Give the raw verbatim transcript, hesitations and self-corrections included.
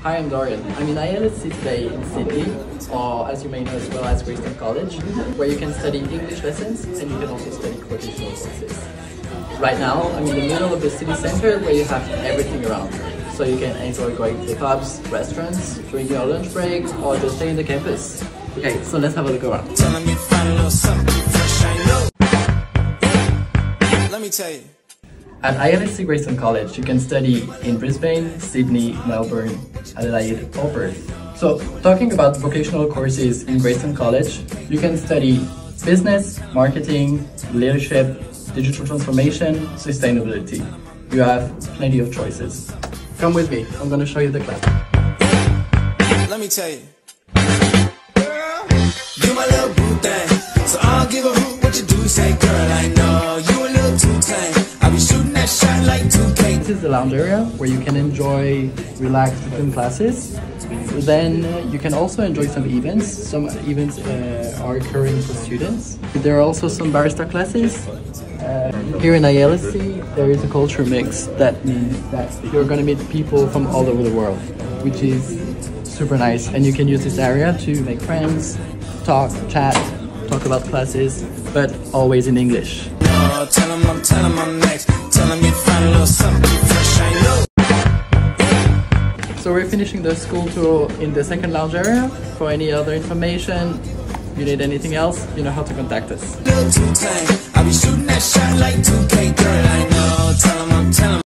Hi, I'm Dorian. I'm in I L S C today in Sydney, or as you may know as well as Greystone College, where you can study English lessons and you can also study vocational courses. Right now, I'm in the middle of the city centre where you have everything around. So you can enjoy going to pubs, restaurants, during your lunch break, or just stay in the campus. Okay, so let's have a look around. Let me tell you. At I L S C Greystone College, you can study in Brisbane, Sydney, Melbourne, Adelaide, or Perth. So, talking about vocational courses in Greystone College, you can study business, marketing, leadership, digital transformation, sustainability. You have plenty of choices. Come with me, I'm going to show you the class. Let me tell you. Girl, you my little boo thing. So I'll give a hoot what you do. Say, girl, I know you a little too tame. I'll be shooting that shot like two K. This is the lounge area where you can enjoy relaxed between classes. Then uh, you can also enjoy some events. Some events uh, are occurring for students. There are also some barista classes. Uh, here in I L S C, there is a culture mix. That means that you're going to meet people from all over the world, which is super nice. And you can use this area to make friends, talk, chat, talk about classes, but always in English. Oh, tell 'em I'm, tell 'em I'm next. Tell 'em you find a little something fresh, I know. So we're finishing the school tour in the second lounge area. For any other information, you need anything else, you know how to contact us. Little too tame. I'll be shooting that shot like two K, girl, I know. Tell 'em I'm, tell 'em